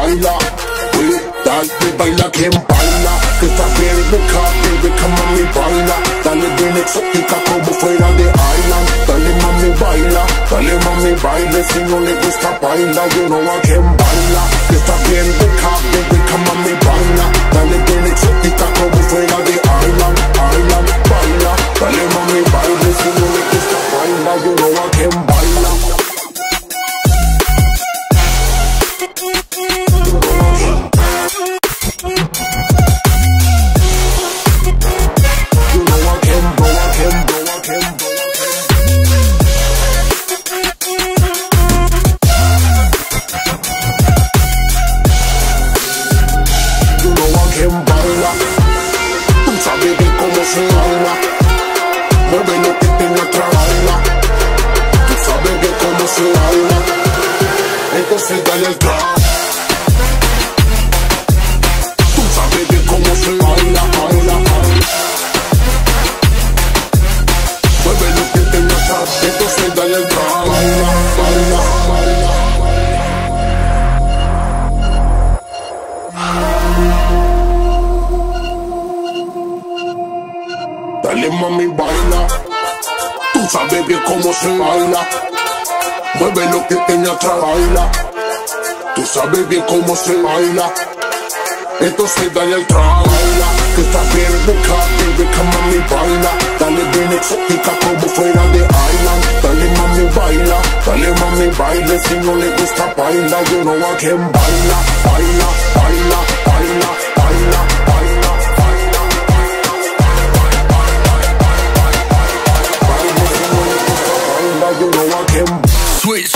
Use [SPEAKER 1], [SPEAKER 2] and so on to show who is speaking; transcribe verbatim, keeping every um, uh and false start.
[SPEAKER 1] baila. Uy, dale, baila quien baila. Que está bien rica, baby, que mami baila. Dale bien exótica como fuera de Island. Dale mami baila, dale mami baile. Si no le gusta baila, yo no a quien baila. Que está bien rica, baby, que mami baila. Dale bien exótica como fuera de Island. Island, baila, dale mami baile. Si no le gusta baila, yo no a quien baila. Mueve lo que tenga otra baila. Tú sabes que cómo se baila. Entonces dale al trap. Tú sabes que cómo se baila, baila, baila. Mueve lo que tenga atrás. Entonces dale al trap. Baila, baila, baila. Dale mami baila, tú sabes bien cómo se baila. Mueve lo que tenga atrás, baila. Tú sabes bien cómo se baila. Entonces dale al trap, baila. Que está bien rica, baby, que mami baila. Dale bien exótica como fuera de Island. Dale mami baila, dale mami baile. Si no le gusta baila, yo no a quien baila. Baila, baila, baila, baila, baila.
[SPEAKER 2] Switch.